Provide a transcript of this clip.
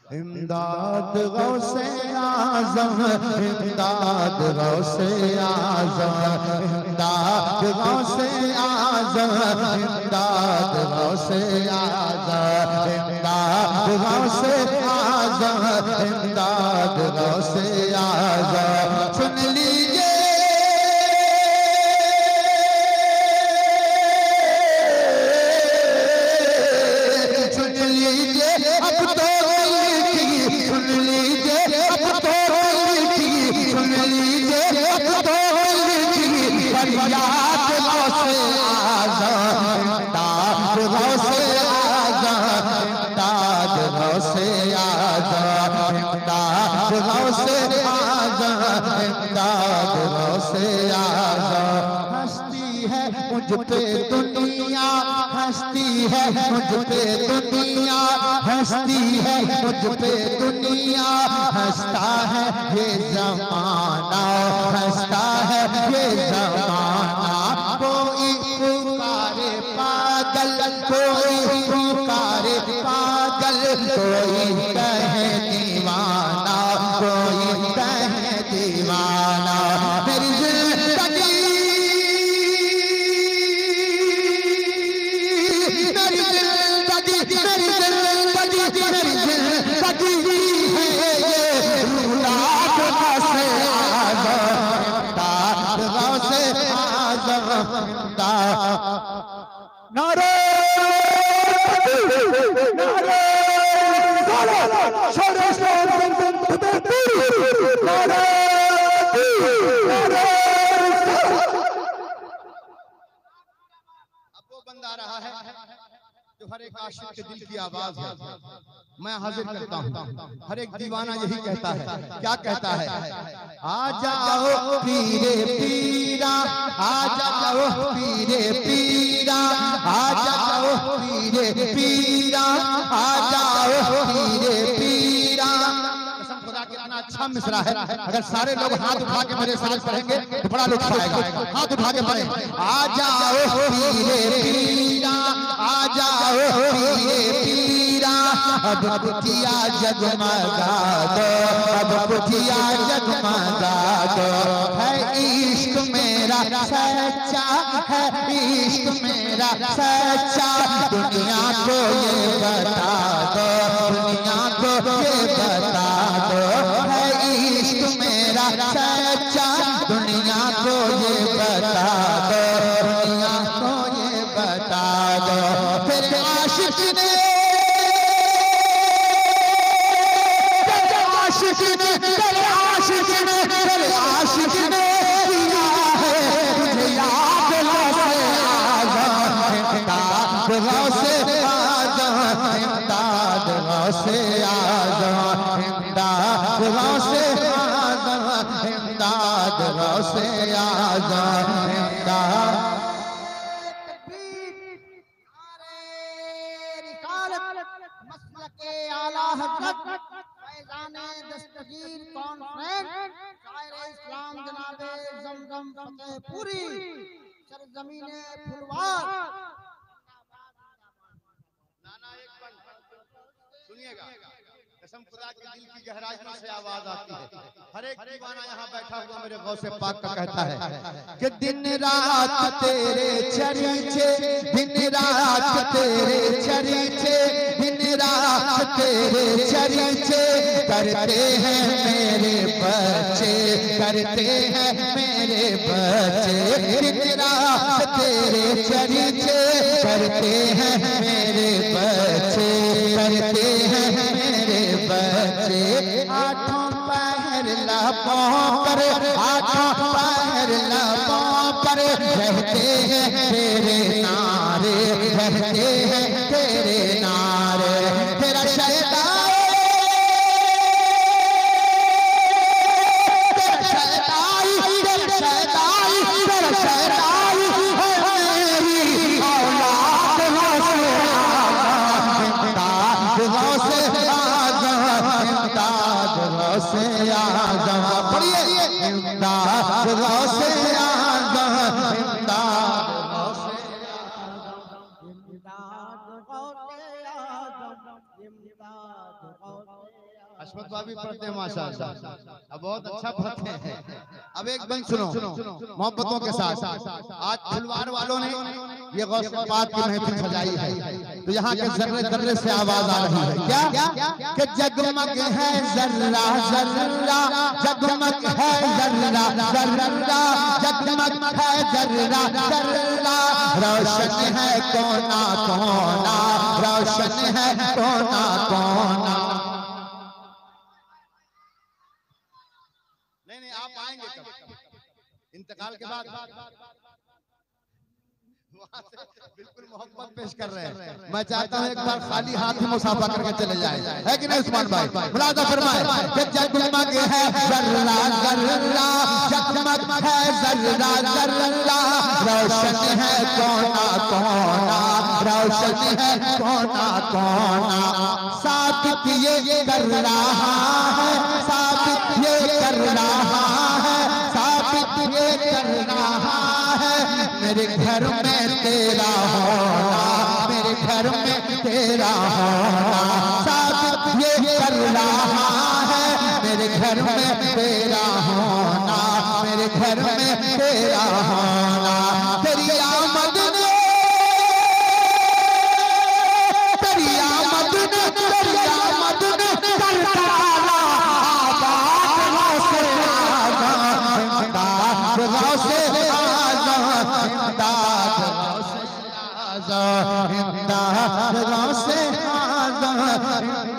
इमदाद गौसे आज़म, इमदाद गौसे आज़म, इमदाद गौसे आज़म, इमदाद गौसे आज़म, इमदाद गौसे आज़म, इमदाद गौसे आज़म। सुन लीजिए अब तो सुन लीजिए अब तो सुन लीजिए अब तो फरियाद गौसे आज़म, इमदाद गौसे आज़म, इमदाद गौसे आज़म, इमदाद गौसे आज़म, इमदाद गौसे आज़म। हंसती है मुझ पे दुनिया, हंसती है मुझ पे दुनिया, हंसती है मुझ पे दुनिया, हंसता है ये ज़माना, हंसता है ये ज़माना। कोई पुकारे पागल, कोई पुकारे पागल, कोई कहे दीवाना, कोई कहे दीवाना। मेरी ज़िंदगी नारे नारे अब वो बंदा रहा है जो हर एक आशिक के दिल की आवाज है। मैं हाजिर करता हूँ, हर एक दीवाना यही कहता है। क्या कहता है? आ जाओ पीरे पीरा, आ जाओ पीरे पीरा, आ जाओ पीरे पीरा, आ जाओ पीरे पीरा। कसम खुदा के इतना अच्छा मिसरा है, अगर सारे लोग हाथ उठा के मेरे साथ पढ़ेंगे तो बड़ा लुत्फ आएगा। हाथ उठा के पढ़े, आ जाओ पीरे पीरा, आ जाओ पीरे पीरा। अब कुटिया जगमगा दो, अब कुटिया जगमगा दो। है इश्क मेरा सच्चा, है इश्क मेरा सच्चा, दुनिया को ये बता दो, दुनिया को ये बता दो। है इश्क मेरा सच्चा, दुनिया को ये बता दो, दुनिया को ये बता दो। फिर आशिक ने गौसे आज़म, इमदाद गौसे आज़म, इमदाद गौसे आज़म, इमदाद गौसे आज़म, इमदाद। मसलके आला हज़रत फैज़ाने दस्तगीर कॉन्फ्रेंस शायर इस्लाम जनाबे ज़मज़म फतेहपुरी सरज़मीने फुलवार। सुनिएगा, कसम खुदा के दिल की गहराइयों से आवाज आती है। हर एक दीवाना यहाँ बैठा हुआ मेरे गौसे पाक का कहता है कि दिन रात तेरे चरीचे, दिन रात तेरे चरीचे, दिन रात तेरे चरीचे, करते हैं मेरे बच्चे, करते हैं मेरे बच्चे। दिन रात तेरे चरीचे, करते हैं मेरे बच्चे, करते हैं मेरे बच्चे। आठों पहर लबों पर, आठों पहर लबों पर रहते हैं तेरे नारे, रहते हैं तेरे नारे। तेरा शैतान, तेरा शैतान, तेरा शैतान, तेरा शैतान है मेरी औलाद। गौसे आज़म, इमदाद गौसे आज़म, पढ़िए इमदाद गौसे आज़म, इमदाद गौसे आज़म, इमदाद गौसे आज़म, इमदाद गौसे हशमत भाभी पढ़ते हैं माशाअल्लाह, अब बहुत अच्छा पढ़ते हैं। अब एक बंद सुनो मोहब्बतों के साथ। आज खिलवाड़ वालों ने ये गौस पाक की महफिल सजाई है, तो यहाँ के जर्रे जर्रे से आवाज आ रही है क्या कि जगमग है जर्रा जर्रा, जगमग है जर्रा जर्रा, जगमग है जर्रा जर्रा, रोशन है कोना कोना, रोशन है कोना कोना। नहीं आप आएंगे कब? इंतकाल के बाद वहां से बिल्कुल मोहब्बत पेश कर रहे हैं। मैं चाहता हूँ एक बार खाली हाथ ही मुसाफा करके चले जाए, है कि नहीं उस्मान भाई? मुलाजा फरमाए कि जगमग है जर्रा जर्रा, जगमग है जर्रा जर्रा, रोशन है कोना कोना, रोशन है कोना कोना। साबित ये कर रहा है, साबित ये कर रहा है, साबित ये कर रहा है, मेरे घर में तेरा होना, मेरे घर में तेरा होना, साबित ये कर रहा है, मेरे घर में तेरा होना, मेरे घर में तेरा होना। तेरी आमद ने, तेरी आमद ने, तेरी आमद ने कर डाला आबाद गौसे आज़म, इमदाद गौसे आज़म, इमदाद गौसे आज़म, इमदाद गौसे आज़म।